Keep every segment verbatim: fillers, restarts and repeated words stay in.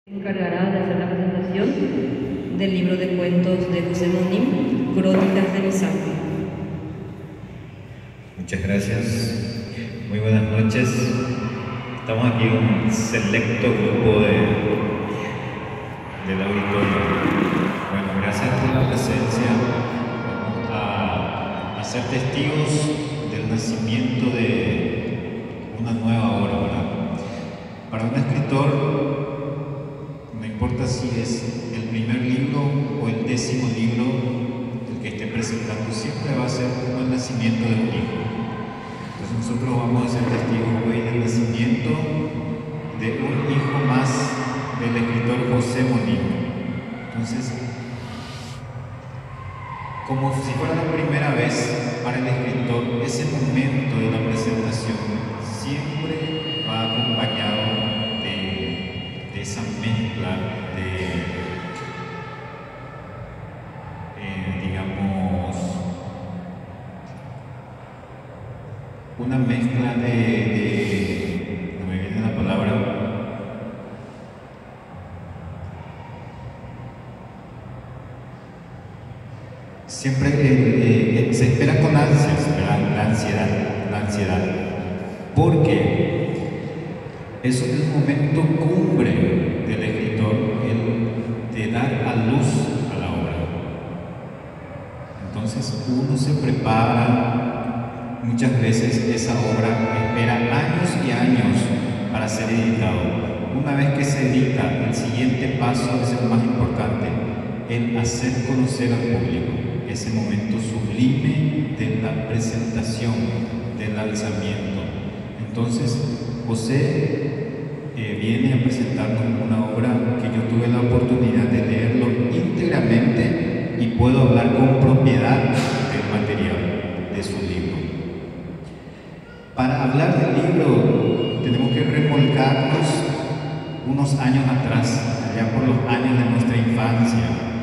Encargará de hacer la presentación del libro de cuentos de José Monín, Crónicas de mi sangre. Muchas gracias. Muy buenas noches. Estamos aquí un selecto grupo de, del auditorio. Bueno, gracias por la presencia. Vamos a, a ser testigos del nacimiento de una nueva obra, ¿verdad? Para un escritor, no importa si es el primer libro o el décimo libro el que esté presentando, siempre va a ser como el nacimiento de un hijo. Entonces nosotros vamos a ser testigos hoy del nacimiento de un hijo más del escritor José Monín. Entonces, como si fuera la primera vez para el escritor, ese momento de la presentación siempre va acompañado esa mezcla de, eh, digamos, una mezcla de, de, no me viene la palabra, siempre eh, eh, se espera con ansias, ¿verdad? La ansiedad, la ansiedad, porque eso es el momento cumbre del escritor, el de dar a luz a la obra. Entonces uno se prepara, muchas veces esa obra espera años y años para ser editado. Una vez que se edita, el siguiente paso es el más importante, el hacer conocer al público, ese momento sublime de la presentación, del lanzamiento. Entonces, José eh, viene a presentarnos una obra que yo tuve la oportunidad de leerlo íntegramente y puedo hablar con propiedad del material de su libro. Para hablar del libro tenemos que remolcarnos unos años atrás, allá por los años de nuestra infancia.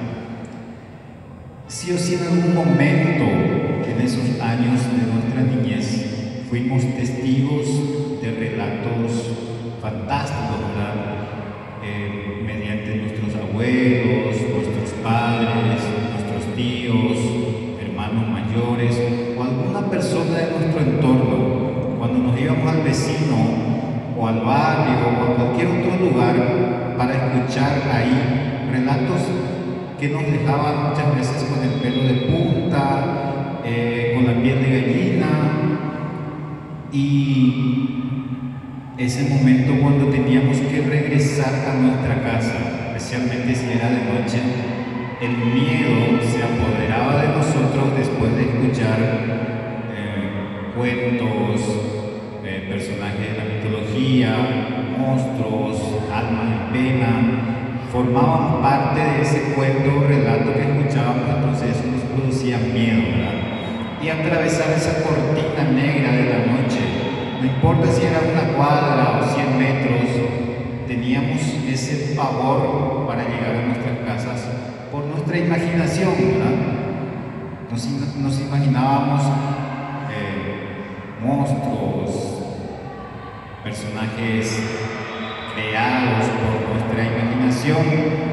Sí o sí en algún momento en esos años de nuestra niñez fuimos testigos de relatos fantásticos, ¿verdad? Eh, mediante nuestros abuelos, nuestros padres, nuestros tíos, hermanos mayores o alguna persona de nuestro entorno. Cuando nos íbamos al vecino o al barrio o a cualquier otro lugar para escuchar ahí relatos que nos dejaban muchas veces con el pelo de punta, eh, con la piel de gallina. Y ese momento cuando teníamos que regresar a nuestra casa, especialmente si era de noche, el miedo se apoderaba de nosotros después de escuchar eh, cuentos, eh, personajes de la mitología, monstruos, almas en pena, formaban parte de ese cuento o relato que escuchábamos, entonces eso nos producía miedo, ¿verdad? Y atravesar esa cortina negra de la noche, no importa si era una cuadra o cien metros, teníamos ese pavor para llegar a nuestras casas por nuestra imaginación, ¿verdad? Nos, nos imaginábamos eh, monstruos, personajes creados por nuestra imaginación,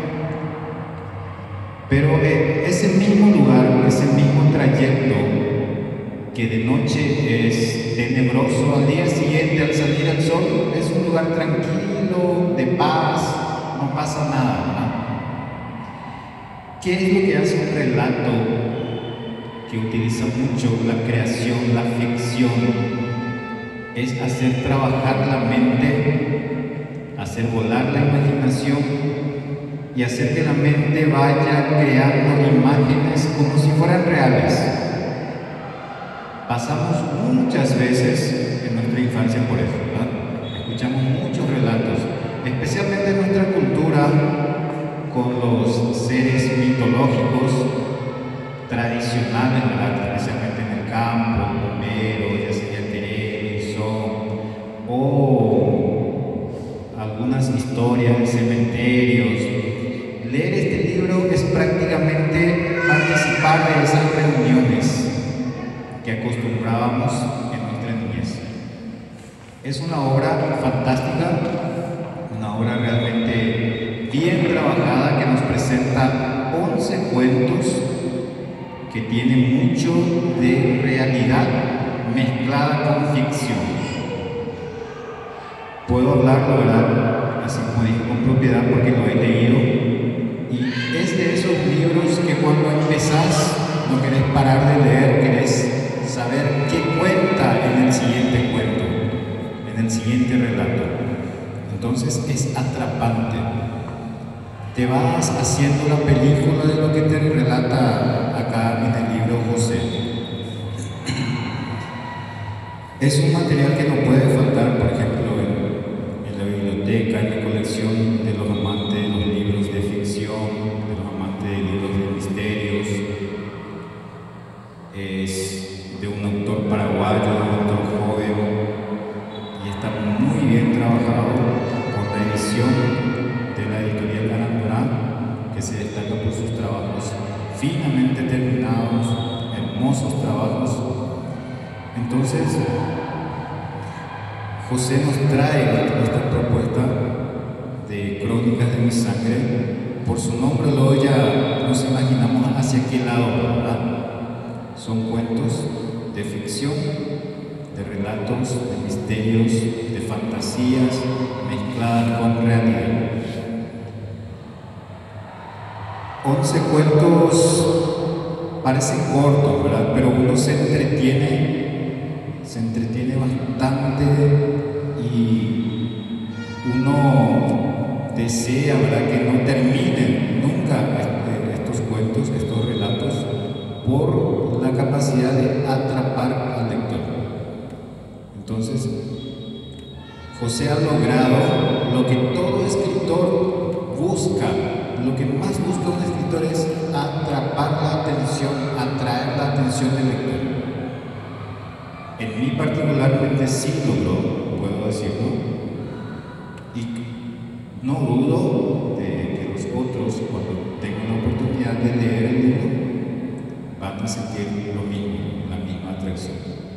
pero eh, ese mismo lugar, ese mismo trayecto que de noche es tenebroso, al día siguiente al salir al sol es un lugar tranquilo, de paz, no pasa nada, ¿verdad? ¿Qué es lo que hace un relato que utiliza mucho la creación, la ficción? Es hacer trabajar la mente, hacer volar la imaginación y hacer que la mente vaya creando imágenes como si fueran reales. Pasamos muchas veces en nuestra infancia por eso, ¿verdad? Escuchamos muchos relatos, especialmente en nuestra cultura, con los seres mitológicos tradicionales, ¿verdad? Especialmente en el campo, Homero, ya sea Terere, Son, o algunas historias de cementerios. Leer este libro es prácticamente participar de esas reuniones que acostumbrábamos en nuestra niñez. Es una obra fantástica, una obra realmente bien trabajada que nos presenta once cuentos que tienen mucho de realidad mezclada con ficción. Puedo hablarlo, ¿verdad? Así como dije, con propiedad, porque lo he leído. Y es de esos libros que cuando empezás no querés parar de leer, querés saber qué cuenta en el siguiente cuento, en el siguiente relato. Entonces es atrapante. Te vas haciendo la película de lo que te relata acá en el libro José. Es un material que no puede faltar, por ejemplo, en, en la biblioteca, en la colección de los amantes de los libros de ficción, de los amantes de libros de misterios. Es de un autor paraguayo, de un autor joven, y está muy bien trabajado por la edición de la editorial Arandoná, que se destaca por sus trabajos finamente terminados, hermosos trabajos. Entonces, José nos trae esta propuesta de Crónicas de mi sangre. Por su nombre luego ya nos imaginamos hacia qué lado, ¿verdad? Son cuentos de ficción, de relatos, de misterios, de fantasías mezcladas con realidad. Once cuentos parecen cortos, ¿verdad? Pero uno se entretiene, se entretiene bastante y uno desea, ¿verdad?, que no terminen nunca estos cuentos, estos relatos, por la capacidad de atrapar al lector. Entonces, José ha logrado lo que todo escritor busca. Lo que más busca un escritor es atrapar la atención, atraer la atención del lector. En mí particularmente sí logró, puedo decirlo, y no dudo de que los otros, cuando tengan la oportunidad de leer el libro, van a sentir lo mismo, la misma atracción.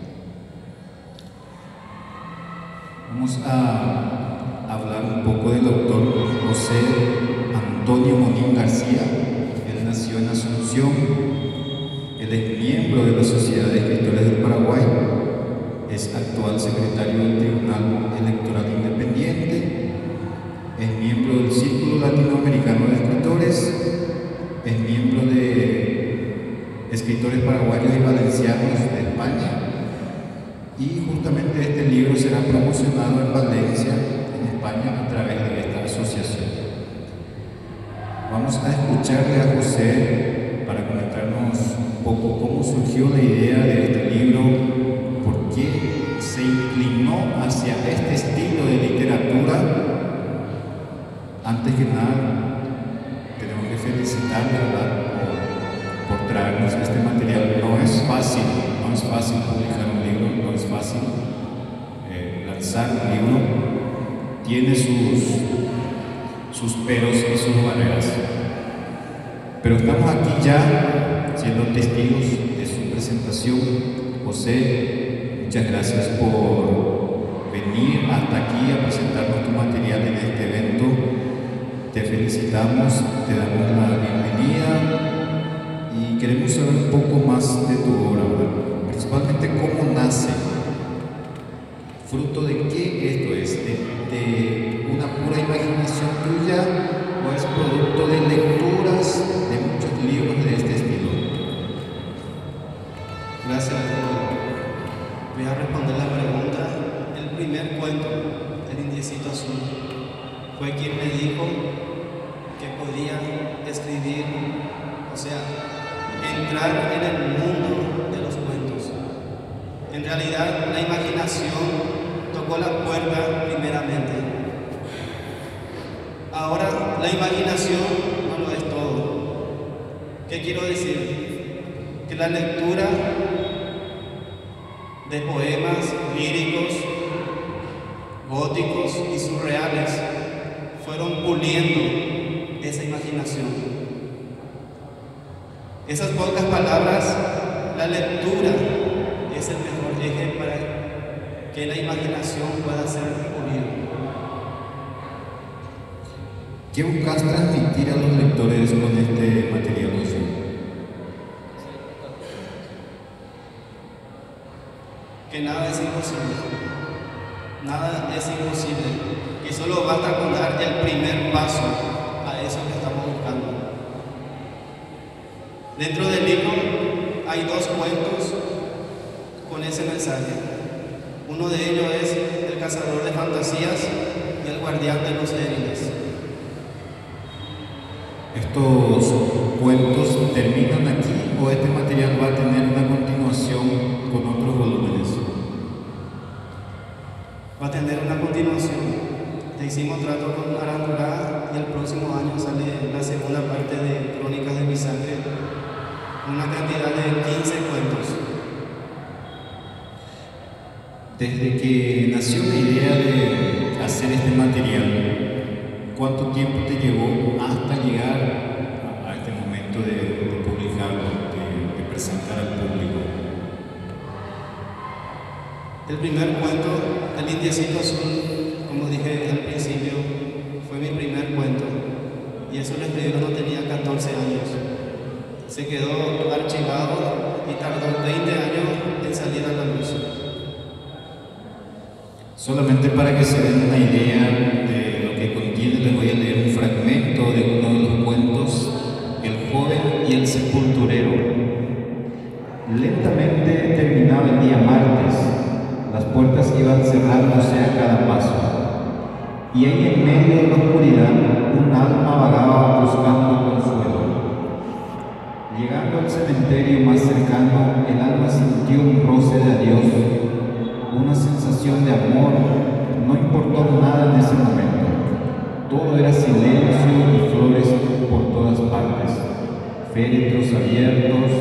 Vamos a hablar un poco del autor José Antonio Monín García. Él nació en Asunción. Él es miembro de la Sociedad de Escritores del Paraguay. Es actual secretario del Tribunal Electoral Independiente. Es miembro del Círculo Latinoamericano de Escritores. Es miembro de Escritores Paraguayos y Valencianos de España. Y justamente este libro será promocionado en Valencia, en España, a través de esta asociación. Vamos a escucharle a José para comentarnos un poco cómo surgió la idea de este libro, por qué se inclinó hacia este estilo de literatura. Antes que nada, tenemos que felicitarle, ¿verdad?, por, por traernos este material. No es fácil, no es fácil publicar un libro, no es fácil eh, lanzar un libro. Tiene sus sus peros y sus barreras. Pero estamos aquí ya siendo testigos de su presentación. José, muchas gracias por venir hasta aquí a presentarnos tu material en este evento. Te felicitamos, te damos la bienvenida y queremos saber un poco más de tu obra, ¿verdad? Principalmente cómo nace, fruto de qué esto es, de, de una pura imaginación tuya o es producto de lecturas de muchos libros de este estilo. Gracias. Voy a responder la pregunta. El primer cuento, El Indiecito Azul, fue quien me dijo que podía escribir, o sea, entrar en el mundo de los cuentos. En realidad, la imaginación tocó la puerta primeramente. Ahora, la imaginación no lo es todo. ¿Qué quiero decir? Que la lectura de poemas líricos, góticos y surreales fueron puliendo esa imaginación. Esas pocas palabras, la lectura es el mejor eje para que la imaginación pueda ser pulida. ¿Qué buscas transmitir a los lectores con este material, José? Que nada es imposible. Nada es imposible. Y solo basta con dar el primer paso a eso que estamos buscando. Dentro del libro hay dos cuentos con ese mensaje. Uno de ellos es El cazador de fantasías y El guardián de los débiles. ¿Estos cuentos terminan aquí o este material va a tener una continuación con otros volúmenes? Va a tener una continuación. Le hicimos trato con Arandurá y el próximo año sale la segunda parte de Crónicas de mi sangre, una cantidad de quince cuentos. Desde que nació la idea de hacer este material, ¿cuánto tiempo te llevó hasta llegar a, a este momento de, de publicarlo, de, de presentar al público? El primer cuento, El indiecito azul, como dije al principio, fue mi primer cuento y eso lo escribí cuando tenía catorce años. Se quedó archivado y tardó veinte años en salir a la luz. Solamente para que se den una idea de lo que contiene, les voy a leer un fragmento de uno de los cuentos, El joven y el sepulturero. Lentamente terminaba el día martes, las puertas iban cerrándose a cada paso, y ahí en medio de la oscuridad un alma vagaba buscando consuelo. Llegando al cementerio más cercano, el alma sintió un roce de adiós, una sensación de amor. No importó nada en ese momento. Todo era silencio y flores por todas partes, féretros abiertos,